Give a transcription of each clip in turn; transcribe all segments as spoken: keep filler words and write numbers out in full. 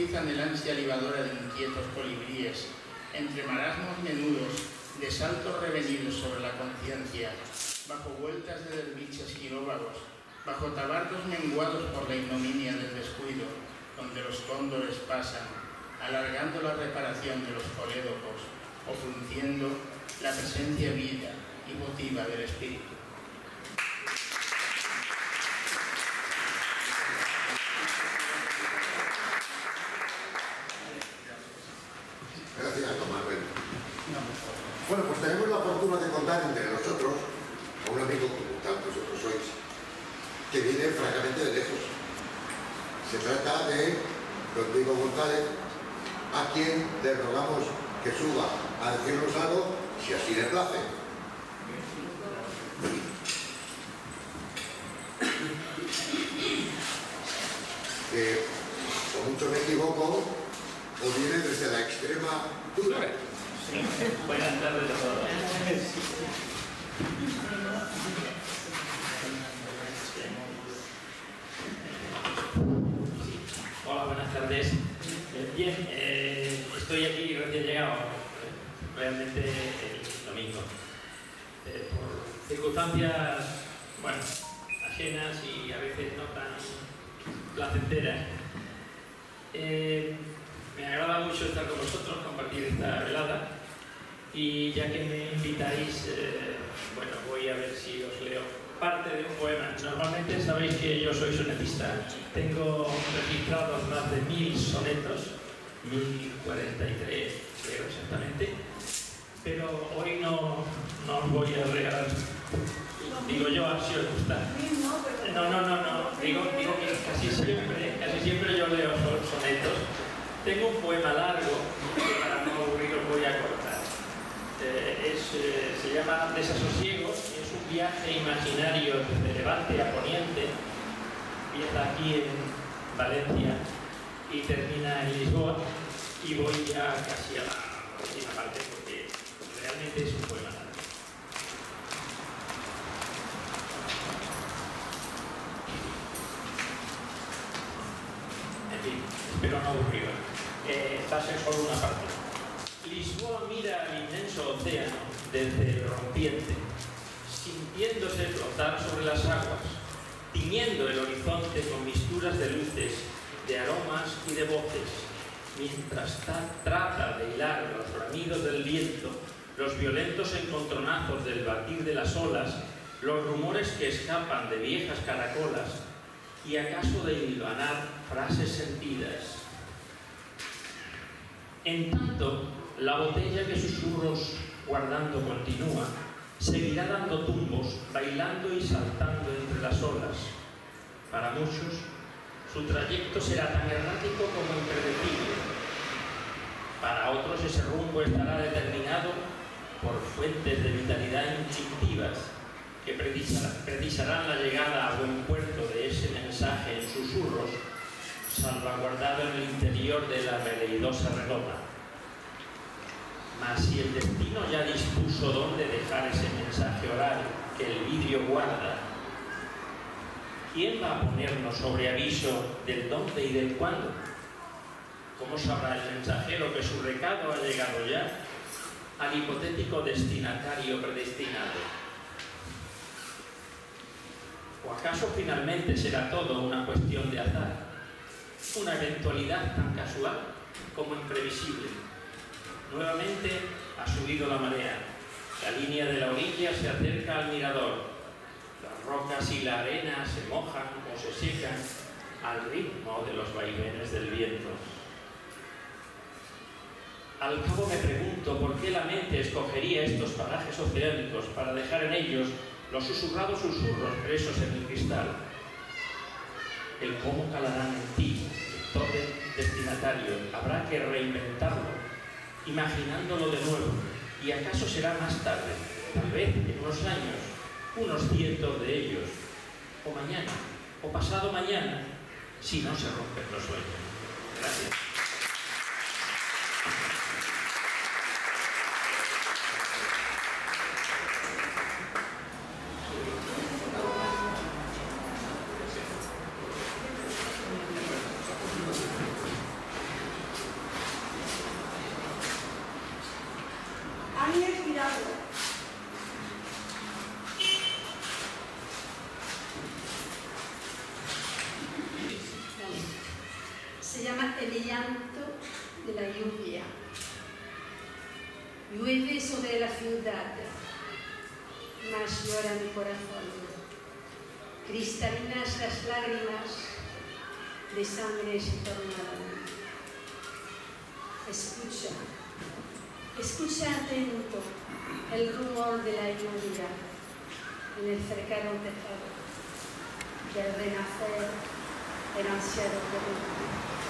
deslizan el ansia libadora de inquietos colibríes, entre marasmos menudos, de saltos revenidos sobre la conciencia, bajo vueltas de derviches quiróvagos, bajo tabardos menguados por la ignominia del descuido, donde los cóndores pasan, alargando la reparación de los colédocos o frunciendo la presencia viva y votiva del espíritu. Gracias, don Manuel. Bueno, pues tenemos la fortuna de contar entre nosotros a un amigo, como tantos otros sois, que viene francamente de lejos. Se trata de don Diego González, a quien le rogamos que suba a decirnos algo, si así le place. Que, o mucho me equivoco, o viene desde la extrema dura. Sí. Buenas tardes a todos. Hola, buenas tardes. Eh, bien, eh, estoy aquí recién llegado, realmente el domingo. Eh, por circunstancias, bueno, ajenas y a veces no tan placenteras. Eh, me agrada mucho estar con vosotros, compartir esta velada, y ya que me invitáis, eh, bueno, voy a ver si os leo parte de un poema. Normalmente sabéis que yo soy sonetista, tengo registrados más de mil sonetos, mil cuarenta y tres creo exactamente, pero hoy no, no os voy a regalar, digo yo, a si os gusta. No, no, no, no, digo, digo que casi siempre, casi siempre yo leo sonetos. Tengo un poema largo, que para no aburriros voy a cortar. Eh, es, eh, se llama Desasosiego, y es un viaje imaginario desde Levante a Poniente. Empieza aquí en Valencia y termina en Lisboa, y voy ya casi a la última parte porque realmente es un poema largo. En fin, espero no aburriros. Eh, va a ser solo una parte. Lisboa mira al inmenso océano desde el rompiente, sintiéndose flotar sobre las aguas, tiñendo el horizonte con misturas de luces, de aromas y de voces, mientras trata de hilar los bramidos del viento, los violentos encontronazos del batir de las olas, los rumores que escapan de viejas caracolas y acaso de hilvanar frases sentidas. En tanto, la botella que susurros guardando continúa, seguirá dando tumbos, bailando y saltando entre las olas. Para muchos, su trayecto será tan errático como impredecible. Para otros, ese rumbo estará determinado por fuentes de vitalidad instintivas que precisarán la llegada a buen puerto de ese mensaje en susurros, salvaguardado en el interior de la veleidosa redoma. Mas si el destino ya dispuso dónde dejar ese mensaje oral que el vidrio guarda, ¿quién va a ponernos sobre aviso del dónde y del cuándo? ¿Cómo sabrá el mensajero que su recado ha llegado ya al hipotético destinatario predestinado? ¿O acaso finalmente será todo una cuestión de azar? Una eventualidad tan casual como imprevisible. Nuevamente ha subido la marea. La línea de la orilla se acerca al mirador. Las rocas y la arena se mojan o se secan al ritmo de los vaivenes del viento. Al cabo me pregunto por qué la mente escogería estos parajes oceánicos para dejar en ellos los susurrados susurros presos en el cristal. El cómo calarán en ti, todo destinatario, habrá que reinventarlo, imaginándolo de nuevo, y acaso será más tarde, tal vez en unos años, unos cientos de ellos, o mañana, o pasado mañana, si no se rompen los sueños. Gracias. beso de la ciudad, mas llora mi corazón. Cristalinas las lágrimas, de sangre se tornaron. Escucha, escucha atento el rumor de la lluvia en el cercano tejado, del renacer el ansiado corriente.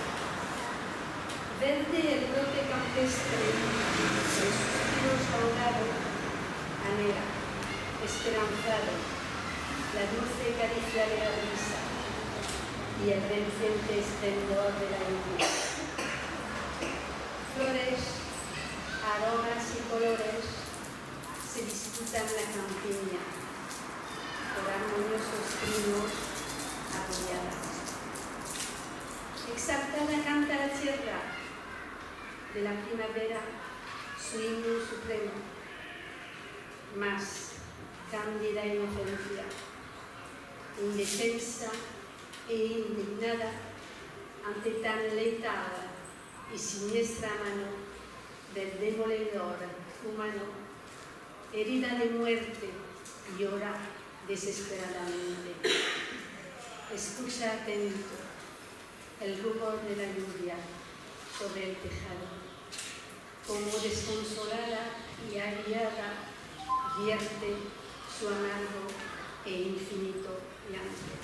Verde el brote campestre, el suspiro saudado, anhela, esperanzado, la dulce caricia de la brisa y el venciente esplendor de la lluvia. Flores, aromas y colores se disputan la campiña por armoniosos trinos arrolladas. Exaltada canta la tierra de la primavera su himno supremo, más cándida inocencia, indefensa e indignada ante tan letal y siniestra mano del demoledor humano, herida de muerte, llora desesperadamente. Escucha atento el rumor de la lluvia sobre el tejado, como desconsolada y agriada vierte su amargo e infinito llanto.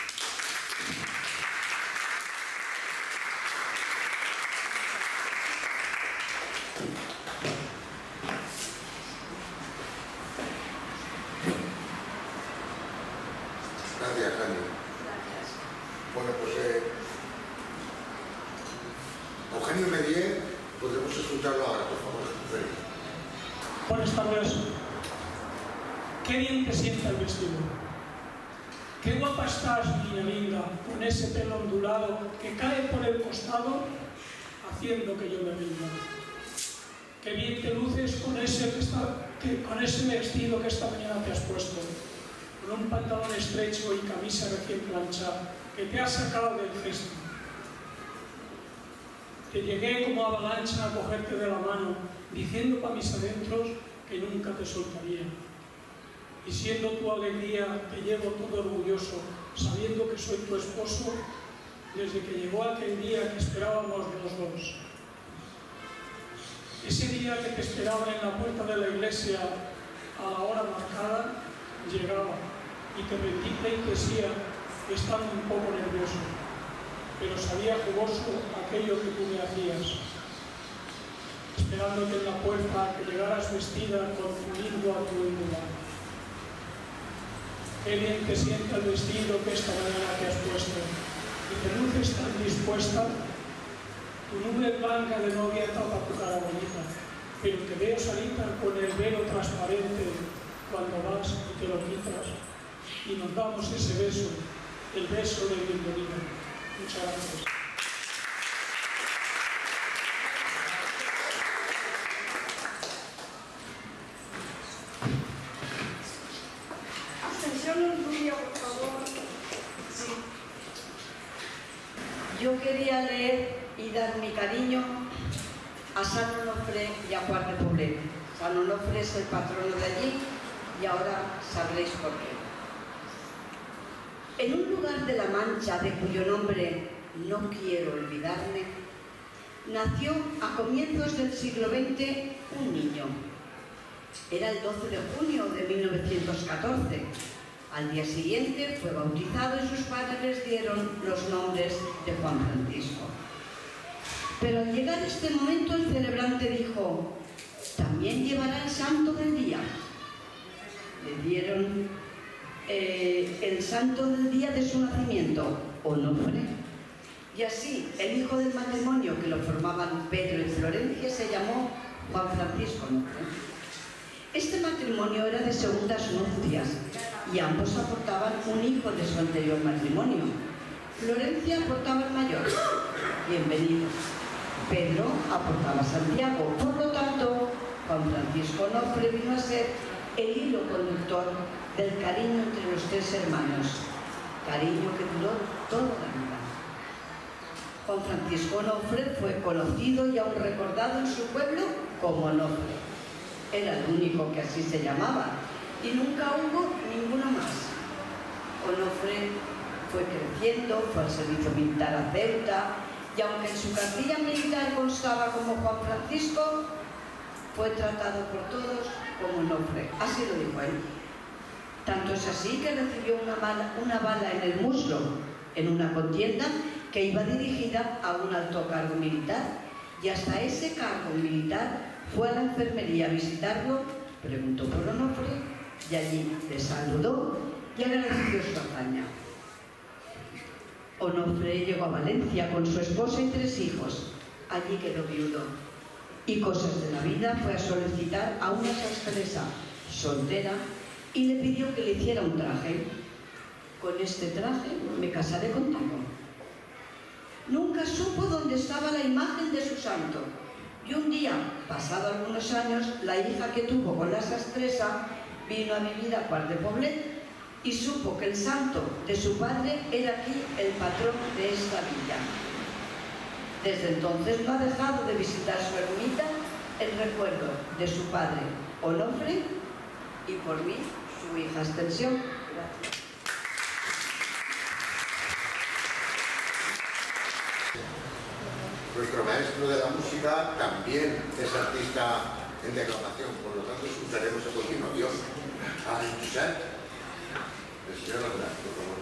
Gracias, Jani. Gracias. Bueno, pues eh, Eugenio Medier, podemos escucharlo ahora, por favor. Eugenio. Buenas tardes. Qué bien te sienta el vestido. Qué guapa estás, niña linda, con ese pelo ondulado que cae por el costado, haciendo que yo me rinda. Qué bien te luces con ese, que está, que, con ese vestido que esta mañana te has puesto, con un pantalón estrecho y camisa recién planchada, que te has sacado del cesto. Te llegué como avalancha a cogerte de la mano, diciendo para mis adentros que nunca te soltaría. Y siendo tu alegría, te llevo todo orgulloso, sabiendo que soy tu esposo, desde que llegó aquel día que esperábamos los dos. Ese día que te esperaba en la puerta de la iglesia a la hora marcada, llegaba y te rendí pleitesía estando un poco nervioso, pero sabía jugoso aquello que tú me hacías, esperándote en la puerta a que llegaras vestida con tu lindo atuendo. Qué bien te sienta el vestido que esta mañana te has puesto, y te luces tan dispuesta. Tu nube blanca de novia tapa tu cara bonita, pero te veo salita con el velo transparente cuando vas y te lo quitas, y nos damos ese beso, el beso de bienvenida. Muchas gracias. Yo quería leer y dar mi cariño a San Onofre y a Juan de Poblet. San Onofre es el patrono de allí y ahora sabréis por qué. En un lugar de la Mancha de cuyo nombre no quiero olvidarme, nació a comienzos del siglo veinte un niño. Era el doce de junio de mil novecientos catorce. Al día siguiente fue bautizado y sus padres les dieron los nombres de Juan Francisco. Pero al llegar este momento el celebrante dijo: también llevará el santo del día. Le dieron eh, el santo del día de su nacimiento, Onofre. Y así el hijo del matrimonio que lo formaban Pedro y Florencia se llamó Juan Francisco Onofre. Este matrimonio era de segundas nupcias y ambos aportaban un hijo de su anterior matrimonio. Florencia aportaba el mayor, bienvenido. Pedro aportaba Santiago. Por lo tanto, Juan Francisco Onofre vino a ser el hilo conductor del cariño entre los tres hermanos, cariño que duró toda la vida. Juan Francisco Onofre fue conocido y aún recordado en su pueblo como Onofre. era el único que así se llamaba, y nunca hubo ninguno más. Onofre fue creciendo, fue al servicio militar a Ceuta, y aunque en su cartilla militar constaba como Juan Francisco, fue tratado por todos como Onofre. Así lo dijo él. Tanto es así que recibió una bala, una bala en el muslo en una contienda que iba dirigida a un alto cargo militar, y hasta ese cargo militar fue a la enfermería a visitarlo, preguntó por Onofre y allí le saludó y agradeció su hazaña. Onofre llegó a Valencia con su esposa y tres hijos. Allí quedó viudo y, cosas de la vida, fue a solicitar a una sastresa soltera y le pidió que le hiciera un traje. Con este traje me casaré contigo. Nunca supo dónde estaba la imagen de su santo, y un día, pasado algunos años, la hija que tuvo con la sastresa vino a vivir a Quart de Poblet y supo que el santo de su padre era aquí el patrón de esta villa. Desde entonces no ha dejado de visitar su ermita en recuerdo de su padre Onofre y por mí, su hija Ascensión. Gracias. Nuestro maestro de la música también es artista en declamación, por lo tanto escucharemos a continuación a Josep, el señor Andrés, por favor.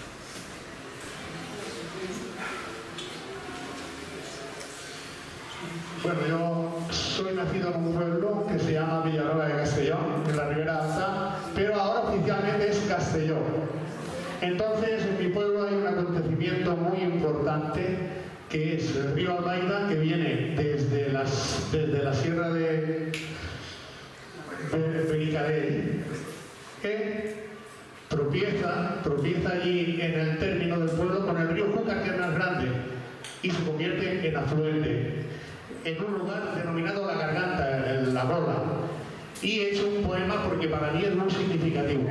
Bueno, yo soy nacido en un pueblo que se llama Villarroba de Castellón, en la Ribera Alta, pero ahora oficialmente es Castellón. Entonces, en mi pueblo hay un acontecimiento muy importante, que es el río Albaida, que viene desde, las, desde la sierra de, de Benicadell, que tropieza, tropieza allí en el término del pueblo con el río Júcar, que es más grande, y se convierte en afluente, en un lugar denominado La Garganta, en La Gola. Y he hecho un poema porque para mí es muy significativo.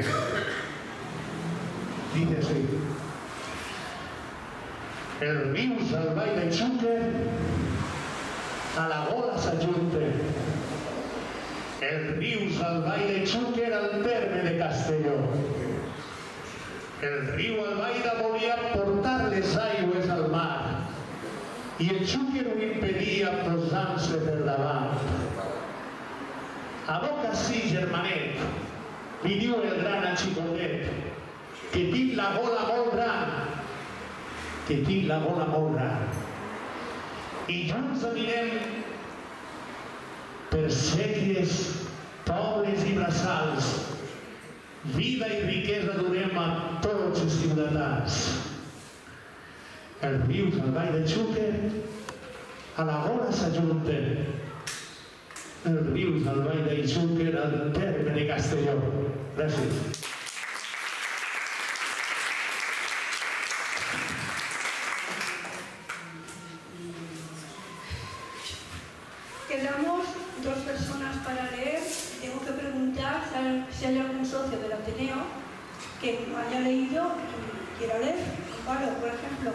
Dice así: el río Albaida y Xúquer a la Gola s'ajunte. El río Albaida y Xúquer al terme de Castelló. El río Albaida volia portar les aigües al mar i el Xúquer ho impedia posant-se per davant. A boca sí, germanet, li diu el gran a xicotet, que tinc la gola molt gran, que tinc la gola molt gran. I junts anirem per sèquies, pobles i braçals. Vida i riquesa donem a tots els ciutadans. Els rius Albaida i Xúquer a la Gola s'ajunten. Els rius Albaida i Xúquer al terme de Castelló. Gràcies. Quedamos dos personas para leer. Tengo que preguntar si hay algún socio del Ateneo que no haya leído y quiera leer. Amparo, por ejemplo.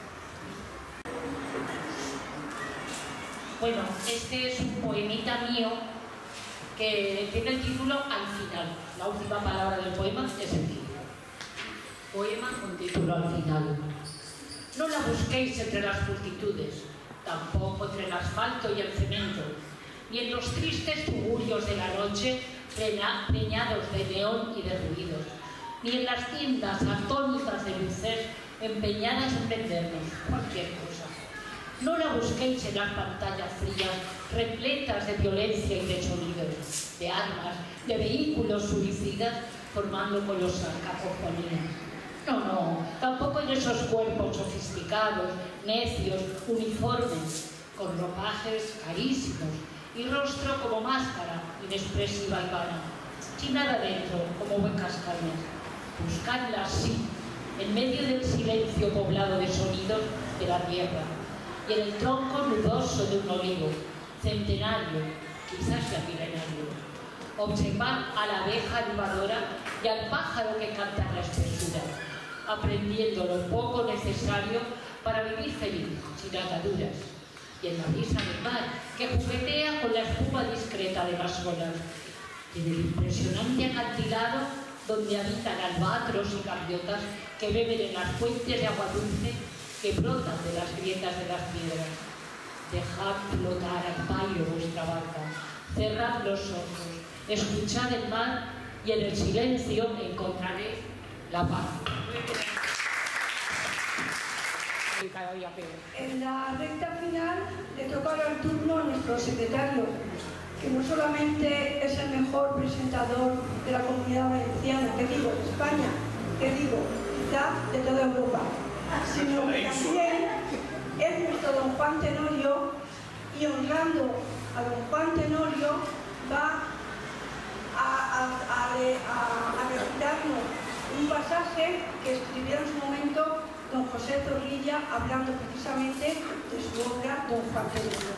Bueno, este es un poemita mío que tiene el título Al final. La última palabra del poema es el título. Poema con título Al final. No la busquéis entre las multitudes, tampoco entre el asfalto y el cemento, ni en los tristes tugurios de la noche preñados de neón y de ruidos, ni en las tiendas atónitas de luces empeñadas en vendernos cualquier cosa. No la busquéis en las pantallas frías repletas de violencia y de sonidos, de armas, de vehículos suicidas formando colosal cacofonía. No, no, tampoco en esos cuerpos sofisticados, necios, uniformes, con ropajes carísimos y rostro como máscara inexpresiva y vana, sin nada dentro, como huecas cañas. Buscadlas, sí, en medio del silencio poblado de sonidos de la tierra y en el tronco nudoso de un olivo, centenario, quizás ya milenario. Observad a la abeja animadora y al pájaro que canta en la espesura, aprendiendo lo poco necesario para vivir feliz, sin ataduras. y en la brisa del mar, que juguetea con la espuma discreta de las olas, y en el impresionante acantilado donde habitan albatros y gaviotas que beben en las fuentes de agua dulce que brotan de las grietas de las piedras. Dejad flotar al pairo vuestra barca, cerrad los ojos, escuchad el mar y en el silencio encontraréis la paz. En la recta final le toca ahora el turno a nuestro secretario, que no solamente es el mejor presentador de la Comunidad Valenciana, que digo, de España, que digo, quizá de toda Europa, sino que también es nuestro don Juan Tenorio, y honrando a don Juan Tenorio va a, a, a, a, a recitarnos un pasaje que escribió en su momento don José Zorrilla, hablando precisamente de su obra don Juan Tenorio.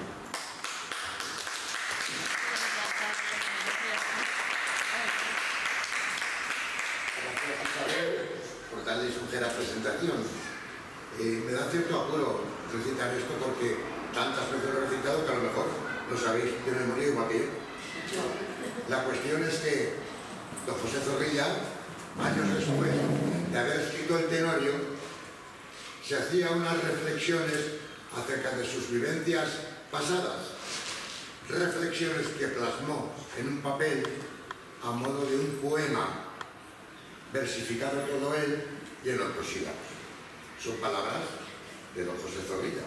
Por tal lisonjera presentación. Eh, me da cierto apuro recitar esto porque tantas veces lo he recitado que a lo mejor lo sabéis de memoria igual que yo. La cuestión es que don José Zorrilla, años después de haber escrito el Tenorio, se hacía unas reflexiones acerca de sus vivencias pasadas, reflexiones que plasmó en un papel a modo de un poema versificado todo él y en otros sílabos. Son palabras de don José Zorrilla.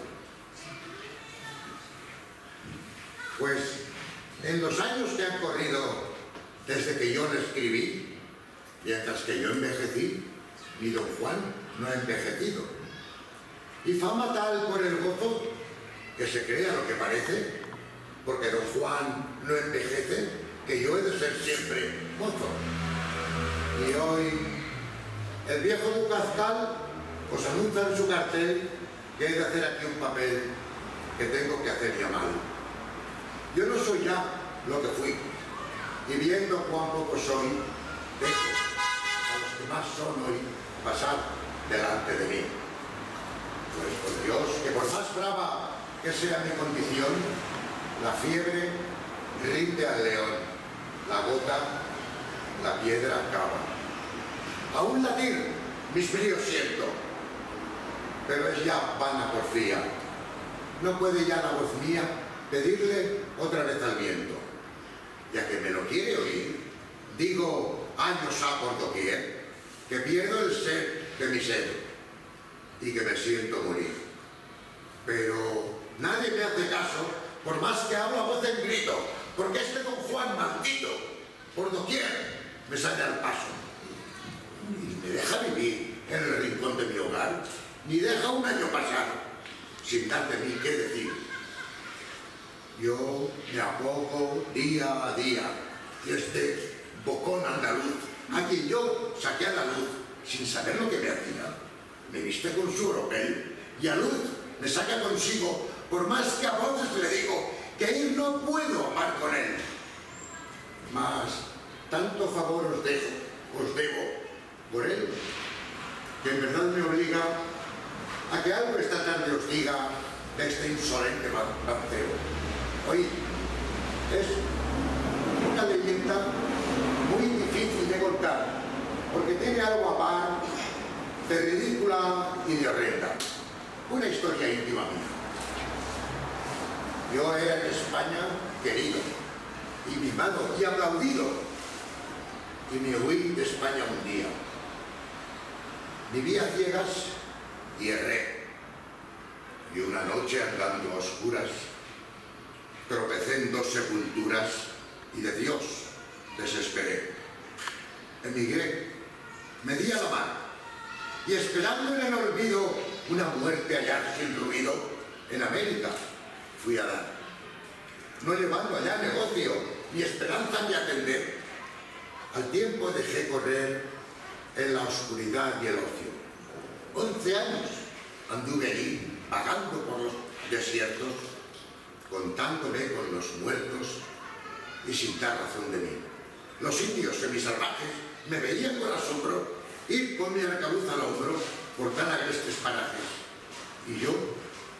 Pues en los años que han corrido desde que yo lo escribí, mientras que yo envejecí, ni don Juan no ha envejecido. Y fama tal por el gozo que se crea lo que parece, porque don Juan no envejece, que yo he de ser siempre mozo. Y hoy el viejo Ducazcal os anuncia en su cartel que he de hacer aquí un papel que tengo que hacer ya mal. Yo no soy ya lo que fui, y viendo cuán poco soy, dejo a los que más son hoy pasar delante de mí. Pues por Dios, que por más brava que sea mi condición, la fiebre rinde al león, la gota, la piedra acaba. A un latir mis bríos siento, pero es ya vana porfía. No puede ya la voz mía pedirle otra vez al viento. Ya que me lo quiere oír, digo años ha por doquier, que pierdo el ser de mi sed y que me siento morir. Pero nadie me hace caso, por más que hablo a voz en grito, porque este don Juan maldito, por doquier, me sale al paso. Y me deja vivir en el rincón de mi hogar, ni deja un año pasar sin dar de mí qué decir. Yo me apoco día a día y este bocón andaluz, a quien yo saqué a la luz sin saber lo que me hacía, me viste con su oropel y a luz me saca consigo, por más que a voces le digo que ir no puedo amar con él. Mas tanto favor os dejo, os debo por él, que en verdad me obliga a que algo esta tarde os diga de este insolente mancebo. Oíd, es una leyenda muy difícil de contar, porque tiene algo a par de ridícula y de horrenda. Una historia íntima mía. Yo era en España querido, y mimado y aplaudido, y me huí de España un día. Viví a ciegas y erré, y una noche andando a oscuras, tropecé en dos sepulturas y de Dios desesperé. Emigré, me di a la mar, y esperando en el olvido una muerte hallar sin ruido, en América fui a dar, no llevando allá negocio ni esperanza ni atender. Al tiempo dejé correr en la oscuridad y el ocio. Once años anduve allí, vagando por los desiertos, contándome con los muertos y sin dar razón de mí. Los indios semisalvajes me veían con asombro ir con mi arcabuz al hombro por tan agrestes parajes. Y yo,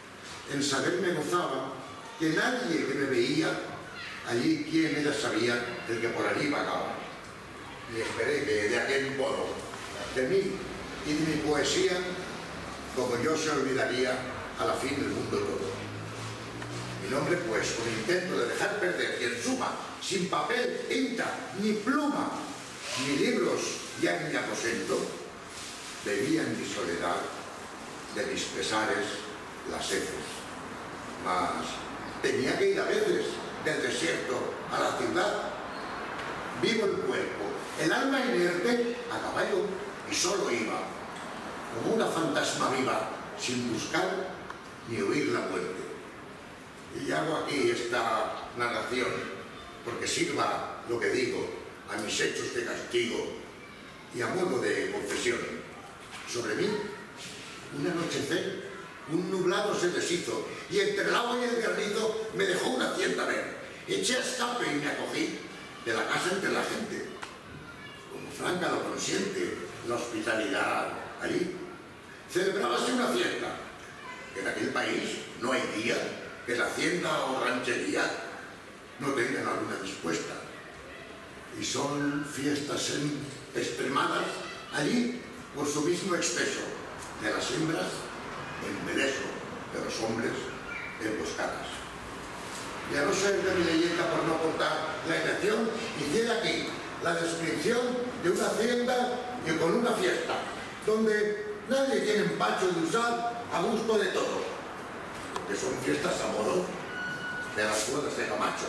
en saber me gozaba que nadie que me veía allí, quien era sabía el que por allí vagaba. Y esperé que de aquel modo, de mí y de mi poesía, como yo se olvidaría a la fin del mundo todo. Mi nombre, pues, con intento de dejar perder y en suma, sin papel, tinta, ni pluma, ni libros ya en mi aposento, bebía en mi soledad de mis pesares las heces. Mas tenía que ir a veces del desierto a la ciudad. Vivo el cuerpo, el alma inerte, a caballo, y solo iba, como una fantasma viva, sin buscar ni oír la muerte. Y hago aquí esta narración porque sirva lo que digo a mis hechos de castigo y a modo de confesión. Sobre mí, un anochecer, un nublado se deshizo y entre el agua y el garrido me dejó una hacienda ver. Eché a escape y me acogí de la casa entre la gente. Como Franca lo consiente, la hospitalidad allí. Celebrábase una fiesta. En aquel país no hay día que la hacienda o ranchería no tengan alguna dispuesta. Y son fiestas extremadas allí por su mismo exceso, de las hembras embeleso, de los hombres emboscadas. Y a no ser de mi leyenda por no cortar la elección, hiciera aquí la descripción de una hacienda y con una fiesta, donde nadie tiene empacho de usar a gusto de todo, porque son fiestas a modo de las cuerdas de Camacho.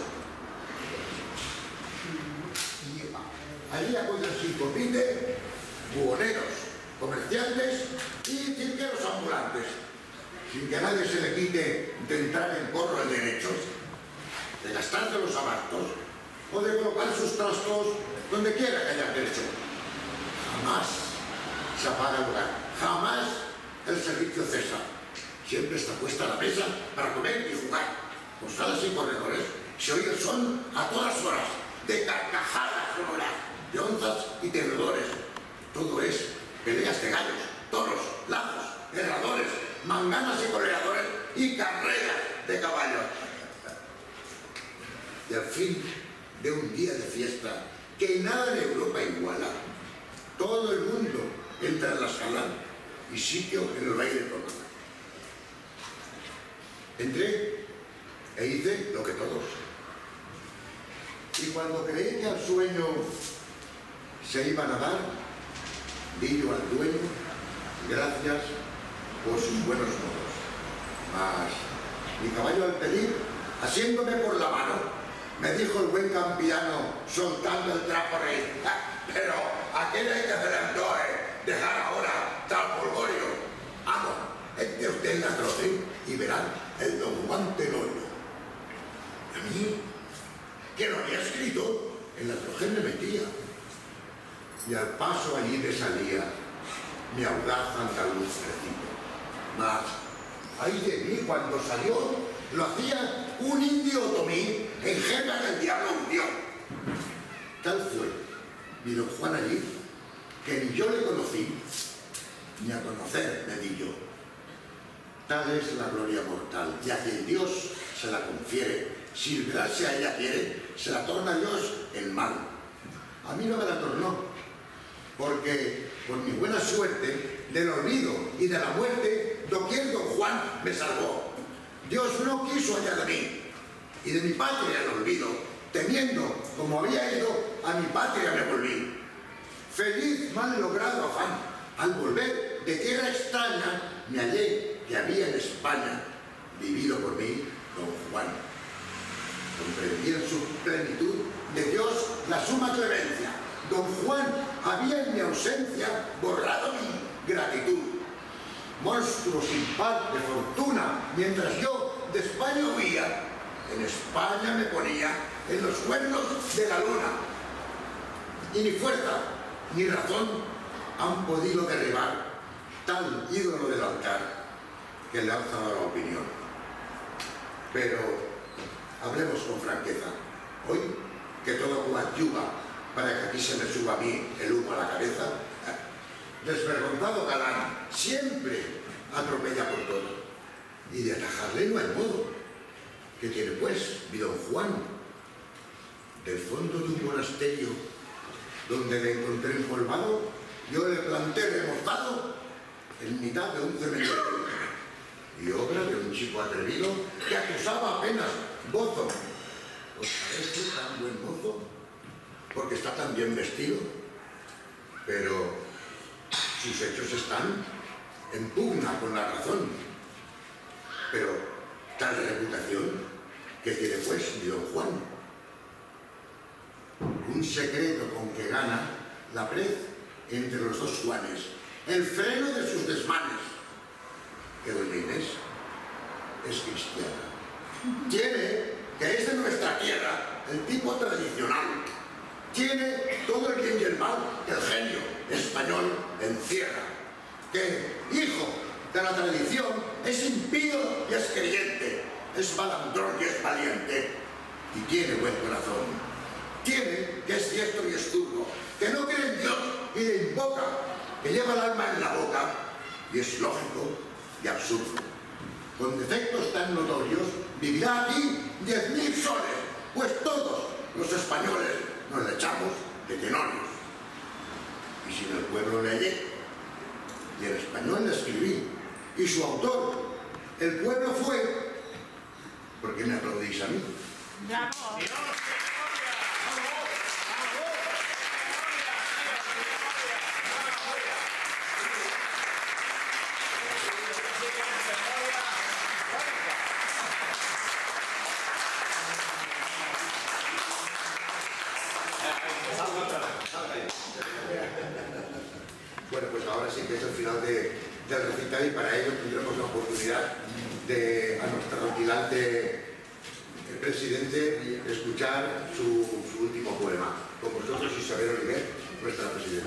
Y allí acuden sin compite buhoneros, comerciantes y cirqueros ambulantes, sin que a nadie se le quite de entrar en corro de derechos, de gastarse los abastos o de colocar sus trastos donde quiera que haya derecho. Jamás se apaga el lugar, jamás el servicio cesa. Siempre está puesta la mesa para comer y jugar. Por salas y corredores se oye el son a todas horas, de carcajadas sonoras, de onzas y tenedores. Todo es peleas de gallos, toros, lazos, herradores, manganas y coleadores y carreras de caballos. Y al fin de un día de fiesta que nada en Europa iguala, todo el mundo entra en la sala y sitio en el baile toma. Entré e hice lo que todos. Y cuando creí que al sueño se iban a dar, di yo al dueño gracias por sus buenos modos. Mas mi caballo al pedir, asiéndome por la mano, me dijo el buen campiano, soltando el trapo rey: ah, pero aquel hay que adelantó, eh, dejar ahora tal polgorio. Amo, entre usted la troce y verán el don Juan Tenorio. Y a mí, que lo había escrito, en la troje me metía. Y al paso allí me salía mi audaz andaluz recito. Mas, ay de mí, cuando salió, lo hacía un indio otomí en jerga del diablo hundió. Tal fue mi don Juan allí, que ni yo le conocí, ni a conocer me di yo. Tal es la gloria mortal, y a quien Dios se la confiere, si librarse a ella quiere, se la torna Dios en mal. A mí no me la tornó, porque por mi buena suerte del olvido y de la muerte, doquier don Juan me salvó. Dios no quiso allá de mí, y de mi patria el olvido, temiendo como había ido, a mi patria me volví. Feliz mal logrado afán, al volver de tierra extraña, me hallé que había en España vivido por mí don Juan. Comprendí en su plenitud de Dios la suma clemencia. Don Juan había en mi ausencia borrado mi gratitud. Monstruo sin par de fortuna, mientras yo de España huía, en España me ponía en los cuernos de la luna. Y ni fuerza ni razón han podido derribar tal ídolo del altar que le ha alzado la opinión. Pero hablemos con franqueza. Hoy, que todo coadyuva para que aquí se me suba a mí el humo a la cabeza, desvergonzado galán, siempre atropella por todo. y de atajarle no hay modo. ¿Qué tiene pues mi don Juan? Del fondo de un monasterio donde le encontré empolvado, yo le planté remozado en mitad de un cementerio, y obra de un chico atrevido que acusaba apenas bozo. ¿Os parece tan buen mozo? Porque está tan bien vestido, pero sus hechos están en pugna con la razón. Pero tal reputación que tiene pues mi don Juan. Un secreto con que gana la prez entre los dos Juanes, el freno de sus desmanes. Que doña Inés es cristiana. Tiene, que es de nuestra tierra, el tipo tradicional. Tiene todo el bien y el mal que el genio español encierra. Que, hijo de la tradición, es impío y es creyente, es malandrón y es valiente, y tiene buen corazón. Tiene que es diestro y es zurdo, que no cree en Dios y le invoca, que lleva el alma en la boca, y es lógico y absurdo. Con defectos tan notorios, vivirá aquí diez mil soles, pues todos los españoles nos le echamos de tenorios. Y si en el pueblo leí, y en español le escribí, y su autor, el pueblo fue, ¿por qué me aplaudís a mí? ¡Bravo! Bueno, pues ahora sí que es el final de, del recital, y para ello tendremos la oportunidad de, a nuestro rutilante presidente, escuchar su, su último poema. Con vosotros, Isabel Oliver, nuestra presidenta.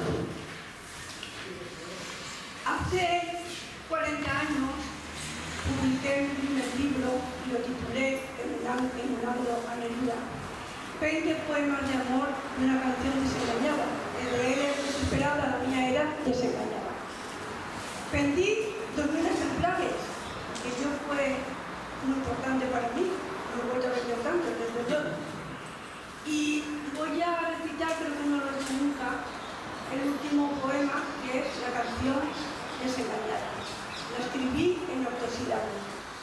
Hace cuarenta años publiqué mi primer libro y lo titulé Emulando a Neruda. veinte poemas de amor de una canción desengañada. El de él es desesperada, la mía era desengañada. Vendí dos mil ejemplares, que yo fue muy importante para mí. No he vuelto a vender tanto desde entonces. Y voy a recitar, creo que no lo he hecho nunca, el último poema, que es la canción Desengañada. La escribí en octosílabos.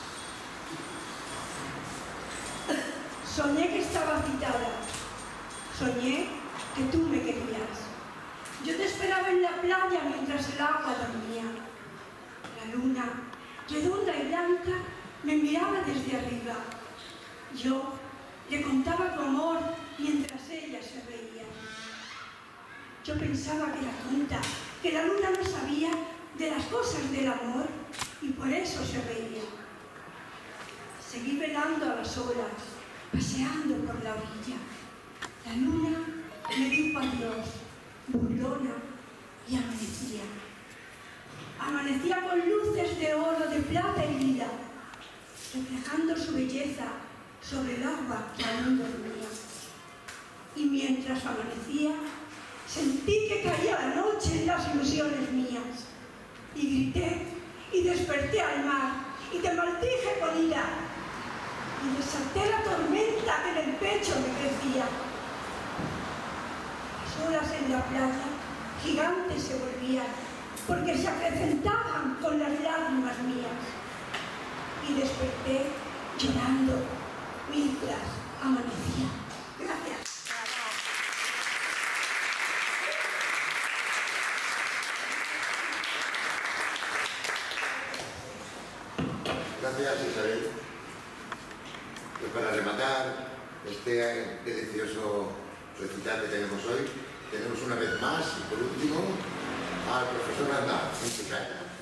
Soñé que estaba citada, soñé que tú me querías. Yo te esperaba en la playa mientras el agua dormía. La luna, redonda y blanca, me miraba desde arriba. Yo le contaba tu amor mientras ella se reía. Yo pensaba que era tonta, que la luna no sabía de las cosas del amor y por eso se reía. Seguí velando a las olas, paseando por la orilla. La luna me dijo adiós, burlona, y amanecía. Amanecía con luces de oro, de plata y vida, reflejando su belleza sobre el agua que aún dormía. Y mientras amanecía, sentí que caía la noche en las ilusiones mías. Y grité, y desperté al mar, y te maldije con ira. Y desaté la tormenta que en el pecho me crecía. Las olas en la playa gigantes se volvían, porque se acrecentaban con las lágrimas mías. Y desperté llorando mientras amanecía. Gracias. Gracias, Isabel. Pues para rematar este delicioso recital que tenemos hoy, tenemos una vez más, y por último, al profesor Anda, en su casa.